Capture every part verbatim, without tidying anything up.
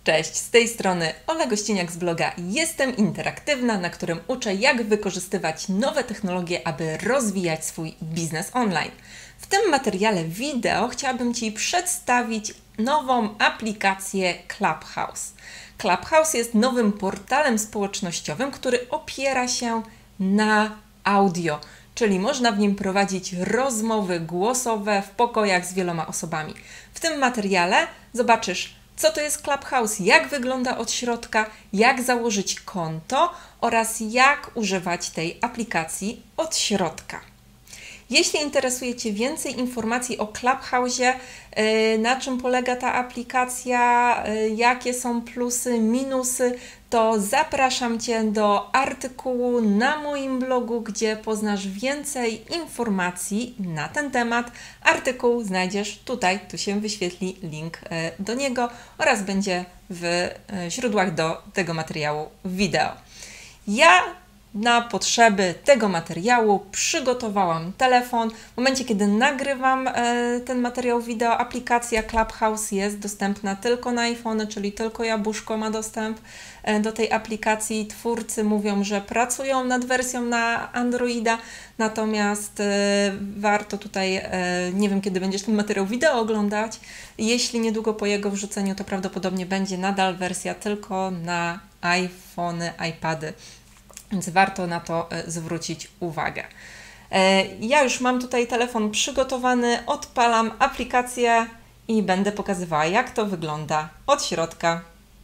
Cześć, z tej strony Ola Gościniak z bloga Jestem Interaktywna, na którym uczę, jak wykorzystywać nowe technologie, aby rozwijać swój biznes online. W tym materiale wideo chciałabym Ci przedstawić nową aplikację Clubhouse. Clubhouse jest nowym portalem społecznościowym, który opiera się na audio, czyli można w nim prowadzić rozmowy głosowe w pokojach z wieloma osobami. W tym materiale zobaczysz, co to jest Clubhouse, jak wygląda od środka, jak założyć konto oraz jak używać tej aplikacji od środka. Jeśli interesuje Cię więcej informacji o Clubhouse'ie, na czym polega ta aplikacja, jakie są plusy, minusy, to zapraszam Cię do artykułu na moim blogu, gdzie poznasz więcej informacji na ten temat. Artykuł znajdziesz tutaj, tu się wyświetli link do niego oraz będzie w źródłach do tego materiału wideo. Ja na potrzeby tego materiału przygotowałam telefon. W momencie, kiedy nagrywam e, ten materiał wideo, aplikacja Clubhouse jest dostępna tylko na iPhony, czyli tylko Jabłuszko ma dostęp e, do tej aplikacji. Twórcy mówią, że pracują nad wersją na Androida, natomiast e, warto tutaj, e, nie wiem kiedy będziesz ten materiał wideo oglądać, jeśli niedługo po jego wrzuceniu, to prawdopodobnie będzie nadal wersja tylko na iPhony, iPady. Więc warto na to zwrócić uwagę. Ja już mam tutaj telefon przygotowany, odpalam aplikację i będę pokazywała, jak to wygląda od środka.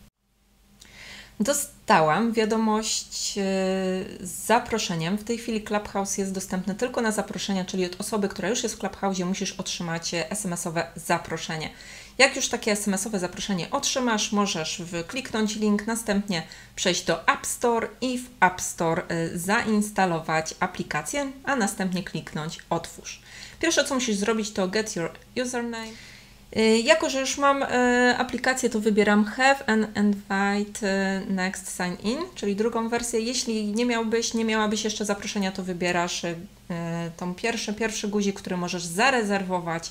Dostałam wiadomość z zaproszeniem. W tej chwili Clubhouse jest dostępny tylko na zaproszenia, czyli od osoby, która już jest w Clubhouse, musisz otrzymać es em esowe zaproszenie. Jak już takie es em esowe zaproszenie otrzymasz, możesz kliknąć link, następnie przejść do App Store i w App Store zainstalować aplikację, a następnie kliknąć Otwórz. Pierwsze, co musisz zrobić, to Get Your Username. Jako że już mam aplikację, to wybieram Have an Invite Next Sign In, czyli drugą wersję. Jeśli nie miałbyś, nie miałabyś jeszcze zaproszenia, to wybierasz tą pierwszy, pierwszy guzik, który możesz zarezerwować,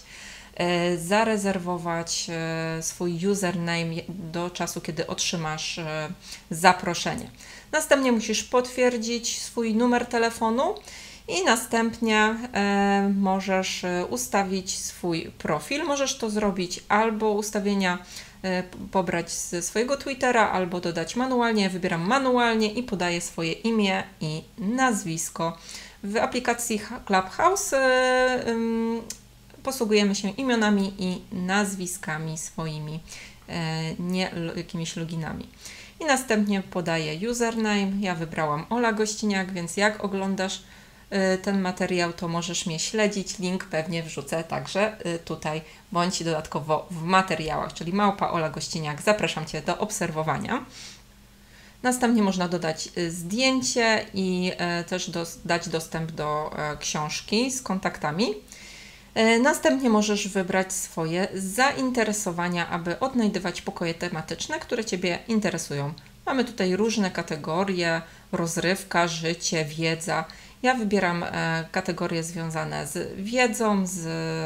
zarezerwować swój username do czasu, kiedy otrzymasz zaproszenie. Następnie musisz potwierdzić swój numer telefonu i następnie e, możesz ustawić swój profil. Możesz to zrobić albo ustawienia e, pobrać ze swojego Twittera, albo dodać manualnie. Ja wybieram manualnie i podaję swoje imię i nazwisko. W aplikacji Clubhouse e, e, posługujemy się imionami i nazwiskami swoimi, e, nie jakimiś loginami. I następnie podaję username. Ja wybrałam Ola Gościniak, więc jak oglądasz ten materiał, to możesz mnie śledzić. Link pewnie wrzucę także tutaj, bądź dodatkowo w materiałach, czyli małpa Ola Gościniak. Zapraszam Cię do obserwowania. Następnie można dodać zdjęcie i też do, dać dostęp do książki z kontaktami. Następnie możesz wybrać swoje zainteresowania, aby odnajdywać pokoje tematyczne, które Ciebie interesują. Mamy tutaj różne kategorie: rozrywka, życie, wiedza. Ja wybieram e, kategorie związane z wiedzą, z,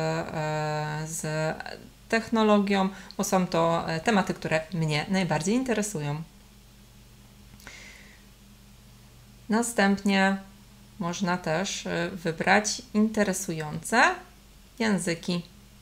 e, z technologią, bo są to e, tematy, które mnie najbardziej interesują. Następnie można też e, wybrać interesujące języki.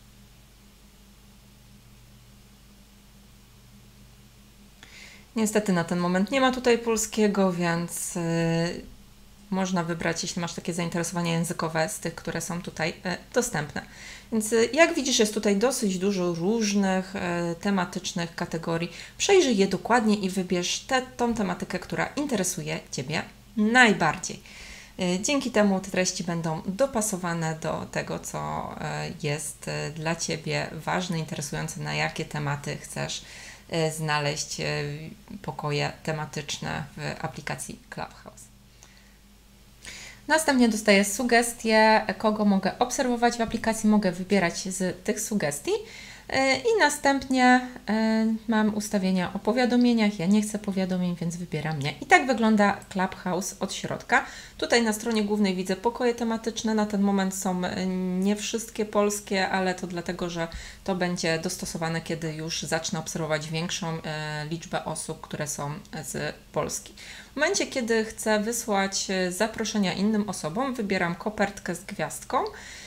Niestety na ten moment nie ma tutaj polskiego, więc e, można wybrać, jeśli masz takie zainteresowania językowe, z tych, które są tutaj e, dostępne. Więc e, jak widzisz, jest tutaj dosyć dużo różnych e, tematycznych kategorii. Przejrzyj je dokładnie i wybierz tę tą tematykę, która interesuje Ciebie najbardziej. E, dzięki temu te treści będą dopasowane do tego, co e, jest e, dla Ciebie ważne, interesujące, na jakie tematy chcesz e, znaleźć e, pokoje tematyczne w aplikacji Clubhouse. Następnie dostaję sugestie, kogo mogę obserwować w aplikacji, mogę wybierać z tych sugestii. I następnie mam ustawienia o powiadomieniach. Ja nie chcę powiadomień, więc wybieram nie. I tak wygląda Clubhouse od środka. Tutaj na stronie głównej widzę pokoje tematyczne. Na ten moment są nie wszystkie polskie, ale to dlatego, że to będzie dostosowane, kiedy już zacznę obserwować większą liczbę osób, które są z Polski. W momencie, kiedy chcę wysłać zaproszenia innym osobom, wybieram kopertkę z gwiazdką.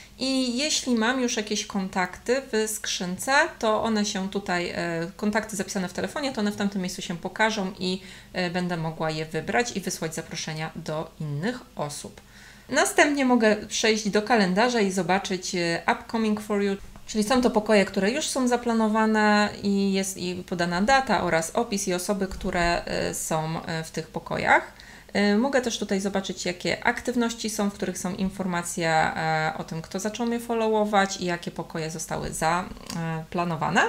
I jeśli mam już jakieś kontakty w skrzynce, to one się tutaj, kontakty zapisane w telefonie, to one w tamtym miejscu się pokażą i będę mogła je wybrać i wysłać zaproszenia do innych osób. Następnie mogę przejść do kalendarza i zobaczyć Upcoming for You, czyli są to pokoje, które już są zaplanowane i jest i podana data oraz opis i osoby, które są w tych pokojach. Mogę też tutaj zobaczyć, jakie aktywności są, w których są informacje o tym, kto zaczął mnie followować i jakie pokoje zostały zaplanowane.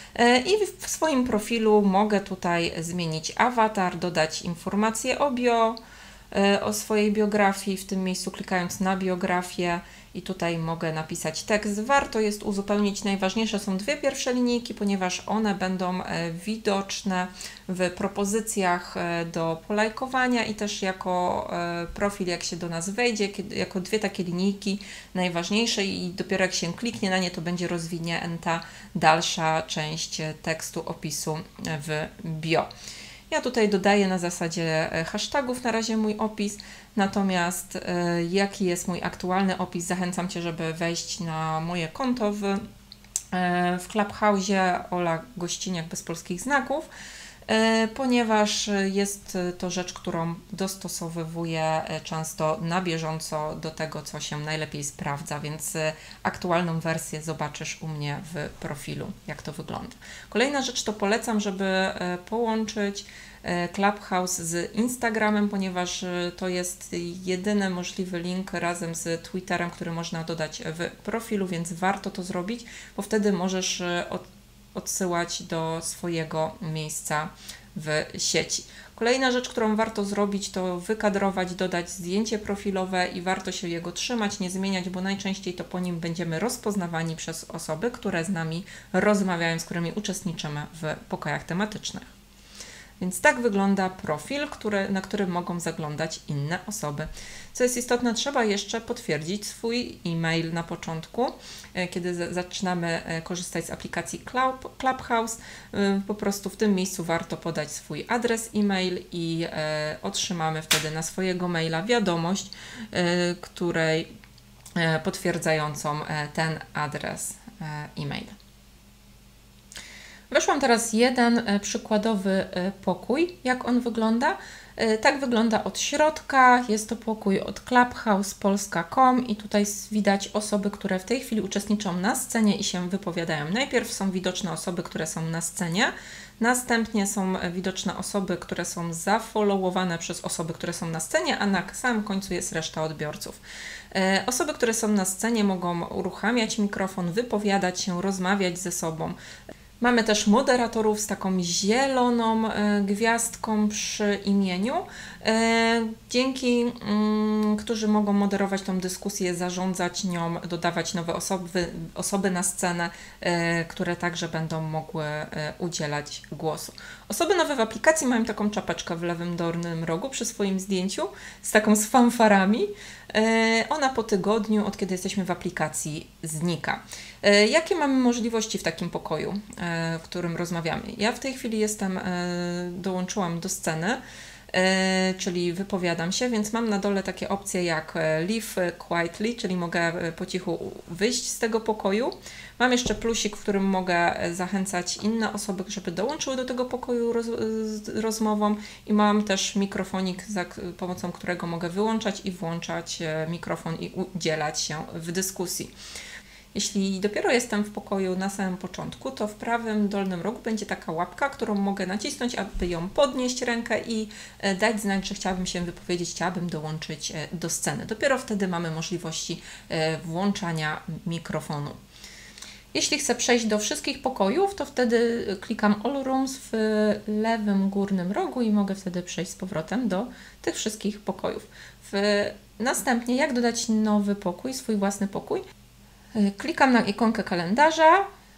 I w swoim profilu mogę tutaj zmienić awatar, dodać informacje o bio, o swojej biografii, w tym miejscu klikając na biografię i tutaj mogę napisać tekst. Warto jest uzupełnić, najważniejsze są dwie pierwsze linijki, ponieważ one będą widoczne w propozycjach do polajkowania i też jako profil, jak się do nas wejdzie, jako dwie takie linijki najważniejsze i dopiero jak się kliknie na nie, to będzie rozwinięta dalsza część tekstu, opisu w bio. Ja tutaj dodaję na zasadzie hashtagów na razie mój opis, natomiast y, jaki jest mój aktualny opis, zachęcam Cię, żeby wejść na moje konto w, y, w Clubhouse'ie Ola Gościniak bez polskich znaków, y, ponieważ jest to rzecz, którą dostosowywuję często na bieżąco do tego, co się najlepiej sprawdza, więc y, aktualną wersję zobaczysz u mnie w profilu, jak to wygląda. Kolejna rzecz to polecam, żeby y, połączyć Clubhouse z Instagramem, ponieważ to jest jedyny możliwy link razem z Twitterem, który można dodać w profilu, więc warto to zrobić, bo wtedy możesz odsyłać do swojego miejsca w sieci. Kolejna rzecz, którą warto zrobić, to wykadrować, dodać zdjęcie profilowe i warto się jego trzymać, nie zmieniać, bo najczęściej to po nim będziemy rozpoznawani przez osoby, które z nami rozmawiają, z którymi uczestniczymy w pokojach tematycznych. Więc tak wygląda profil, który, na którym mogą zaglądać inne osoby. Co jest istotne, trzeba jeszcze potwierdzić swój e-mail na początku, kiedy zaczynamy korzystać z aplikacji Clubhouse. Po prostu w tym miejscu warto podać swój adres e-mail i otrzymamy wtedy na swojego maila wiadomość, której potwierdzającą ten adres e-mail. Weszłam teraz jeden przykładowy pokój, jak on wygląda. Tak wygląda od środka, jest to pokój od clubhouse polska kropka com i tutaj widać osoby, które w tej chwili uczestniczą na scenie i się wypowiadają. Najpierw są widoczne osoby, które są na scenie, następnie są widoczne osoby, które są zafollowowane przez osoby, które są na scenie, a na samym końcu jest reszta odbiorców. Osoby, które są na scenie, mogą uruchamiać mikrofon, wypowiadać się, rozmawiać ze sobą. Mamy też moderatorów z taką zieloną gwiazdką przy imieniu, dzięki którzy mogą moderować tą dyskusję, zarządzać nią, dodawać nowe osoby, osoby na scenę, które także będą mogły udzielać głosu. Osoby nowe w aplikacji mają taką czapeczkę w lewym dolnym rogu przy swoim zdjęciu z taką z fanfarami. Ona po tygodniu, od kiedy jesteśmy w aplikacji, znika. Jakie mamy możliwości w takim pokoju, w którym rozmawiamy? Ja w tej chwili jestem, dołączyłam do sceny, czyli wypowiadam się, więc mam na dole takie opcje jak Leave Quietly, czyli mogę po cichu wyjść z tego pokoju. Mam jeszcze plusik, w którym mogę zachęcać inne osoby, żeby dołączyły do tego pokoju roz, rozmową i mam też mikrofonik, za pomocą którego mogę wyłączać i włączać mikrofon i udzielać się w dyskusji. Jeśli dopiero jestem w pokoju na samym początku, to w prawym dolnym rogu będzie taka łapka, którą mogę nacisnąć, aby ją podnieść rękę i dać znać, że chciałabym się wypowiedzieć, chciałabym dołączyć do sceny. Dopiero wtedy mamy możliwości włączania mikrofonu. Jeśli chcę przejść do wszystkich pokojów, to wtedy klikam All Rooms w lewym górnym rogu i mogę wtedy przejść z powrotem do tych wszystkich pokojów. W, następnie, jak dodać nowy pokój, swój własny pokój? Klikam na ikonkę kalendarza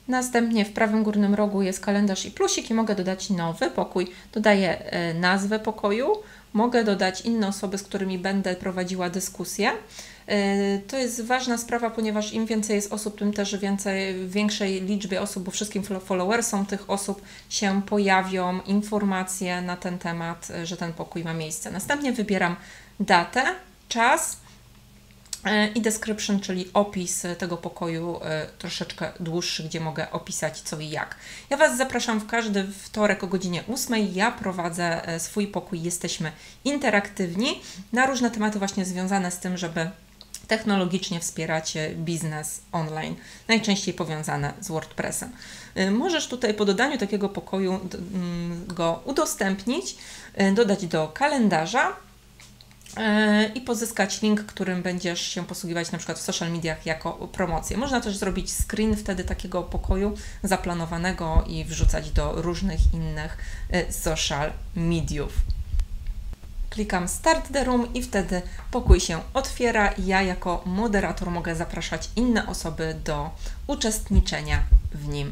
Następnie w prawym górnym rogu jest kalendarz i plusik i mogę dodać nowy pokój. Dodaję nazwę pokoju, mogę dodać inne osoby, z którymi będę prowadziła dyskusję. To jest ważna sprawa, ponieważ im więcej jest osób, tym też więcej, w większej liczbie osób, bo wszystkim followersom tych osób się pojawią informacje na ten temat, że ten pokój ma miejsce. Następnie wybieram datę, czas i description, czyli opis tego pokoju troszeczkę dłuższy, gdzie mogę opisać co i jak. Ja Was zapraszam w każdy wtorek o godzinie ósmej. Ja prowadzę swój pokój Jesteśmy Interaktywni na różne tematy właśnie związane z tym, żeby technologicznie wspierać biznes online, najczęściej powiązane z WordPressem. Możesz tutaj po dodaniu takiego pokoju go udostępnić, dodać do kalendarza i pozyskać link, którym będziesz się posługiwać na przykład w social mediach jako promocję. Można też zrobić screen wtedy takiego pokoju zaplanowanego i wrzucać do różnych innych social mediów. Klikam Start the Room i wtedy pokój się otwiera i ja jako moderator mogę zapraszać inne osoby do uczestniczenia w nim.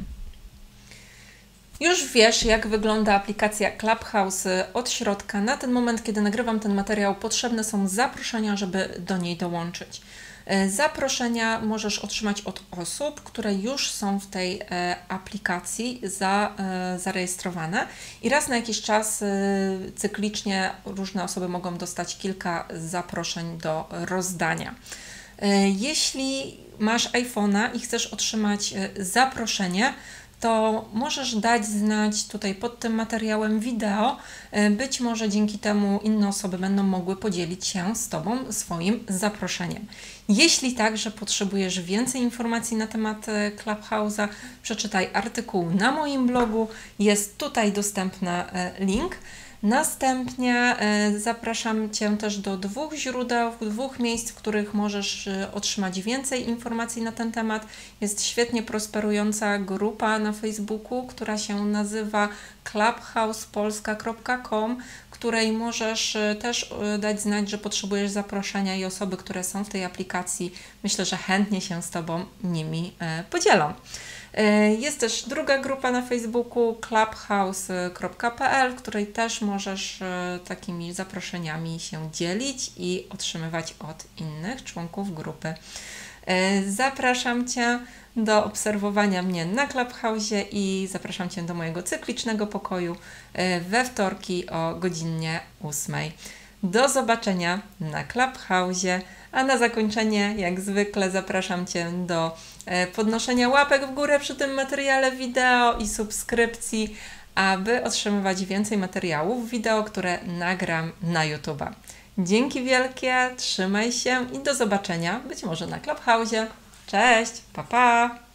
Już wiesz, jak wygląda aplikacja Clubhouse od środka. Na ten moment, kiedy nagrywam ten materiał, potrzebne są zaproszenia, żeby do niej dołączyć. Zaproszenia możesz otrzymać od osób, które już są w tej aplikacji za, zarejestrowane i raz na jakiś czas cyklicznie różne osoby mogą dostać kilka zaproszeń do rozdania. Jeśli masz iPhone'a i chcesz otrzymać zaproszenie, to możesz dać znać tutaj pod tym materiałem wideo. Być może dzięki temu inne osoby będą mogły podzielić się z Tobą swoim zaproszeniem. Jeśli także potrzebujesz więcej informacji na temat Clubhouse'a, przeczytaj artykuł na moim blogu. Jest tutaj dostępny link. Następnie zapraszam Cię też do dwóch źródeł, dwóch miejsc, w których możesz otrzymać więcej informacji na ten temat. Jest świetnie prosperująca grupa na Facebooku, która się nazywa clubhouse polska kropka com, której możesz też dać znać, że potrzebujesz zaproszenia i osoby, które są w tej aplikacji, myślę, że chętnie się z Tobą nimi podzielą. Jest też druga grupa na Facebooku clubhouse kropka p l, w której też możesz takimi zaproszeniami się dzielić i otrzymywać od innych członków grupy. Zapraszam Cię do obserwowania mnie na Clubhouse i zapraszam Cię do mojego cyklicznego pokoju we wtorki o godzinie ósmej. Do zobaczenia na Clubhouse, a na zakończenie jak zwykle zapraszam Cię do podnoszenia łapek w górę przy tym materiale wideo i subskrypcji, aby otrzymywać więcej materiałów wideo, które nagram na YouTube'a. Dzięki wielkie, trzymaj się i do zobaczenia być może na Clubhouse. Cześć, pa pa!